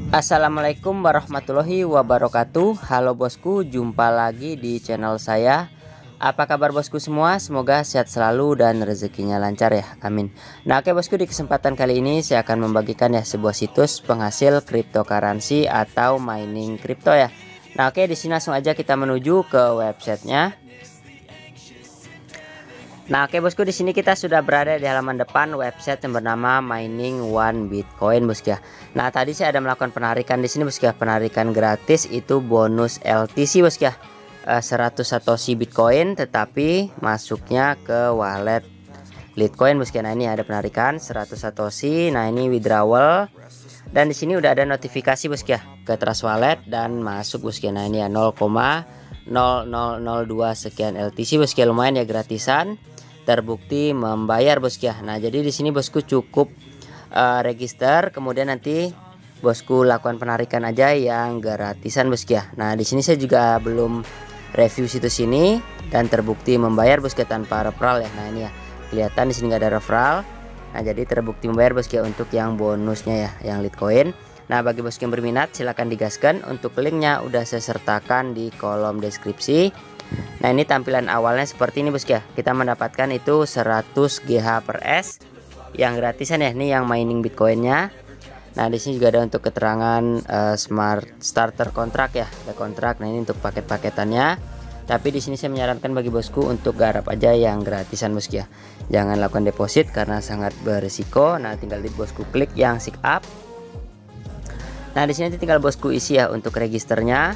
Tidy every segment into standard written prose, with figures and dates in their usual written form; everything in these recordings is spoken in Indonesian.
Assalamualaikum warahmatullahi wabarakatuh. Halo bosku, jumpa lagi di channel saya. Apa kabar bosku semua? Semoga sehat selalu dan rezekinya lancar ya, amin. Nah oke bosku, di kesempatan kali ini saya akan membagikan ya sebuah situs penghasil cryptocurrency atau mining crypto ya. Nah oke, di sini langsung aja kita menuju ke websitenya. Nah, oke bosku, di sini kita sudah berada di halaman depan website yang bernama Mining One Bitcoin bosku ya. Nah, tadi saya ada melakukan penarikan di sini bosku ya, penarikan gratis itu bonus LTC bosku ya. 100 Satoshi Bitcoin, tetapi masuknya ke wallet Litecoin bosku ya. Nah, ini ada penarikan 100 Satoshi. Nah, ini withdrawal. Dan di sini udah ada notifikasi bosku ya ke Trust Wallet dan masuk bosku ya. Nah, ini ya 0,0002 sekian LTC bosku ya, lumayan ya, gratisan. Terbukti membayar bosku ya. Nah jadi di sini bosku cukup register, kemudian nanti bosku lakukan penarikan aja yang gratisan bosku ya. Nah di sini saya juga belum review situs ini dan terbukti membayar bosku ya, tanpa referral ya. Nah ini ya kelihatan di sini nggak ada referral. Nah jadi terbukti membayar bosku ya untuk yang bonusnya ya, yang Litecoin. Nah bagi bosku yang berminat silahkan digaskan. Untuk linknya udah saya sertakan di kolom deskripsi. Nah ini tampilan awalnya seperti ini bosku ya. Kita mendapatkan itu 100 GH per S yang gratisan ya. Ini yang mining Bitcoinnya. Nah di sini juga ada untuk keterangan smart starter kontrak ya, ada kontrak. Nah ini untuk paket-paketannya. Tapi di sini saya menyarankan bagi bosku untuk garap aja yang gratisan bosku ya. Jangan lakukan deposit karena sangat berisiko. Nah tinggal di bosku klik yang sign up. Nah di sini tinggal bosku isi ya untuk registernya.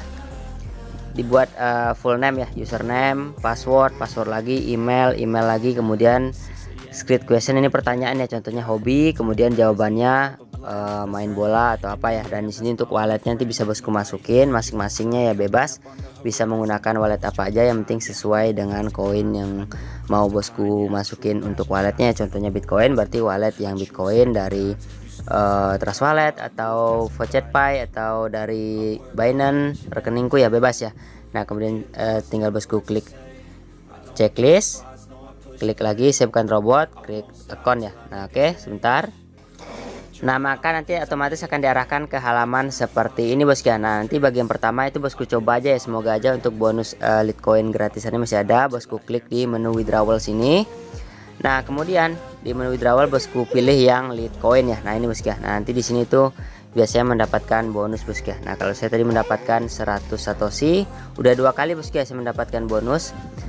Dibuat full name ya, username, password lagi, email lagi, kemudian script question, ini pertanyaan ya, contohnya hobi, kemudian jawabannya main bola atau apa ya. Dan di sini untuk walletnya nanti bisa bosku masukin masing-masingnya ya, bebas bisa menggunakan wallet apa aja, yang penting sesuai dengan koin yang mau bosku masukin untuk walletnya. Contohnya Bitcoin berarti wallet yang Bitcoin dari Trust Wallet atau VoChatPay atau dari Binance rekeningku ya, bebas ya. Nah kemudian tinggal bosku klik checklist, klik lagi siapkan robot, klik account ya. Nah oke, sebentar. Nah maka nanti otomatis akan diarahkan ke halaman seperti ini bosku ya. Nah nanti bagian pertama itu bosku coba aja ya, semoga aja untuk bonus Litecoin gratisannya masih ada. Bosku klik di menu withdrawal sini. Nah kemudian di menu withdrawal bosku pilih yang Litecoin ya. Nah ini bosku ya. Nah nanti di sini tuh biasanya mendapatkan bonus bosku ya. Nah kalau saya tadi mendapatkan 100 Satoshi, udah 2 kali bosku ya saya mendapatkan bonus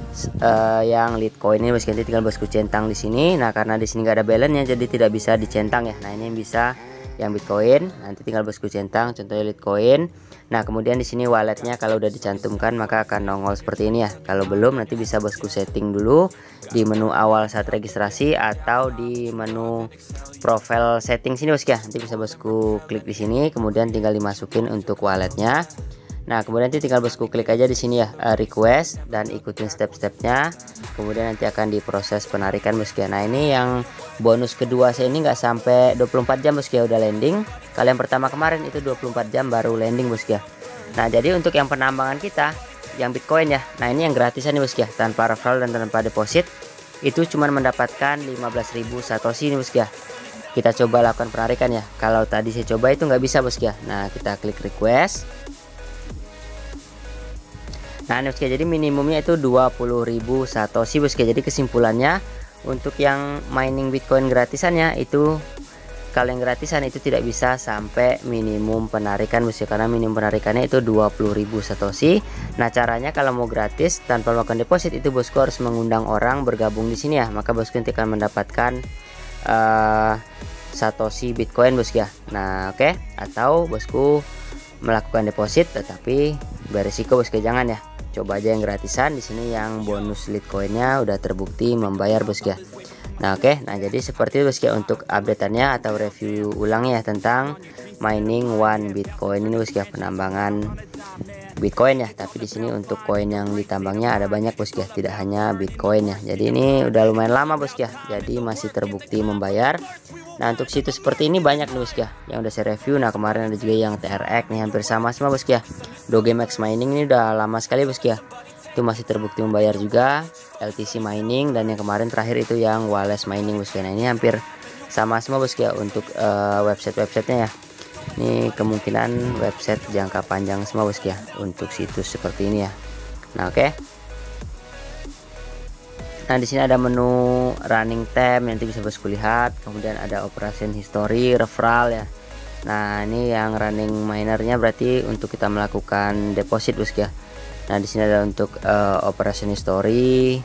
yang Litecoin ini bosku. Nanti tinggal bosku centang di sini. Nah karena di sini nggak ada balance-nya jadi tidak bisa dicentang ya. Nah ini yang bisa yang Bitcoin, nanti tinggal bosku centang contohnya Litecoin. Nah kemudian di sini walletnya kalau udah dicantumkan maka akan nongol seperti ini ya. Kalau belum nanti bisa bosku setting dulu di menu awal saat registrasi atau di menu profile setting sini bosku ya. Nanti bisa bosku klik di sini, kemudian tinggal dimasukin untuk walletnya. Nah kemudian nanti tinggal bosku klik aja di sini ya, request, dan ikutin step-stepnya. Kemudian nanti akan diproses penarikan bosku ya. Nah ini yang bonus kedua saya ini nggak sampai 24 jam bosku ya udah landing. Kalau yang pertama kemarin itu 24 jam baru landing bosku ya. Nah jadi untuk yang penambangan kita yang Bitcoin ya, nah ini yang gratisan nih bosku ya, tanpa referral dan tanpa deposit, itu cuma mendapatkan 15.000 Satoshi nih bosku ya. Kita coba lakukan penarikan ya. Kalau tadi saya coba itu nggak bisa bosku ya. Nah kita klik request. Nah ini bosku, jadi minimumnya itu 20.000 Satoshi bosku. Jadi kesimpulannya untuk yang mining Bitcoin gratisannya itu, kalau yang gratisan itu tidak bisa sampai minimum penarikan bosku, karena minimum penarikannya itu 20.000 Satoshi. Nah caranya kalau mau gratis tanpa melakukan deposit itu bosku harus mengundang orang bergabung di sini ya, maka bosku nanti akan mendapatkan Satoshi Bitcoin bosku ya. Nah oke, atau bosku melakukan deposit tetapi beresiko bosku, jangan ya. Coba aja yang gratisan. Di sini yang bonus Litecoinnya udah terbukti membayar bosku ya. Nah oke, nah jadi seperti itu bosku ya untuk updateannya atau review ulangnya tentang mining one Bitcoin ini bosku ya, penambangan Bitcoin ya. Tapi di sini untuk koin yang ditambangnya ada banyak bosku ya, tidak hanya Bitcoin ya. Jadi ini udah lumayan lama bosku ya, jadi masih terbukti membayar. Nah untuk situs seperti ini banyak nih bosku ya yang udah saya review. Nah kemarin ada juga yang TRX nih, hampir sama semua bosku ya. Dogemax Mining ini udah lama sekali bosku ya, itu masih terbukti membayar juga. LTC Mining dan yang kemarin terakhir itu yang Wallace Mining bosku. Nah ini hampir sama semua bosku ya untuk website-websitenya ya. Ini kemungkinan website jangka panjang semua bosku ya untuk situs seperti ini ya. Nah oke. Nah di sini ada menu running time, nanti bisa bosku lihat. Kemudian ada operation history, referral ya. Nah ini yang running minernya berarti untuk kita melakukan deposit bosku ya. Nah di sini ada untuk operation history.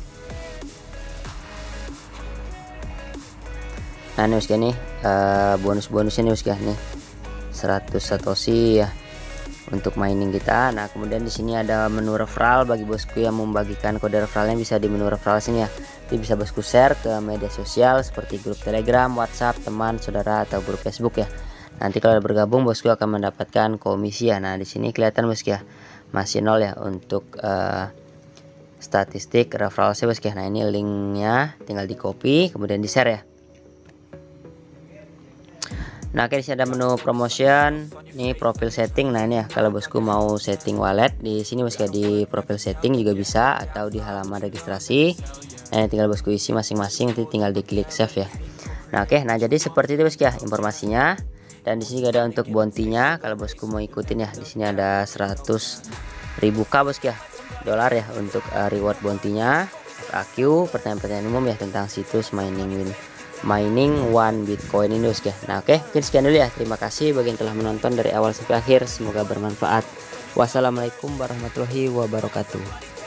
Nah ini bosku nih bonus-bonusnya nih bosku ya nih 100 satoshi ya untuk mining kita. Nah kemudian di sini ada menu referral, bagi bosku yang membagikan kode referralnya bisa di menu referral sini ya. Jadi bisa bosku share ke media sosial seperti grup Telegram, WhatsApp, teman, saudara atau grup Facebook ya. Nanti kalau bergabung bosku akan mendapatkan komisi ya. Nah di sini kelihatan bosku ya masih 0 ya untuk statistik referral saya bosku ya. Nah ini linknya tinggal di copy kemudian di share ya. Nah oke, disini ada menu promotion, ini profil setting. Nah ini ya kalau bosku mau setting wallet di sini bosku ya, di profil setting juga bisa atau di halaman registrasi. Nah tinggal bosku isi masing-masing, nanti tinggal diklik save ya. Nah oke, nah jadi seperti itu bosku ya informasinya. Dan di sini juga ada untuk bounty-nya kalau bosku mau ikutin ya. Di sini ada 100.000 K bosku ya, dolar ya untuk reward bounty-nya. FAQ, pertanyaan-pertanyaan umum ya tentang situs mining one Bitcoin ini bosku ya. Nah oke, mungkin sekian dulu ya. Terima kasih bagi yang telah menonton dari awal sampai akhir, semoga bermanfaat. Wassalamualaikum warahmatullahi wabarakatuh.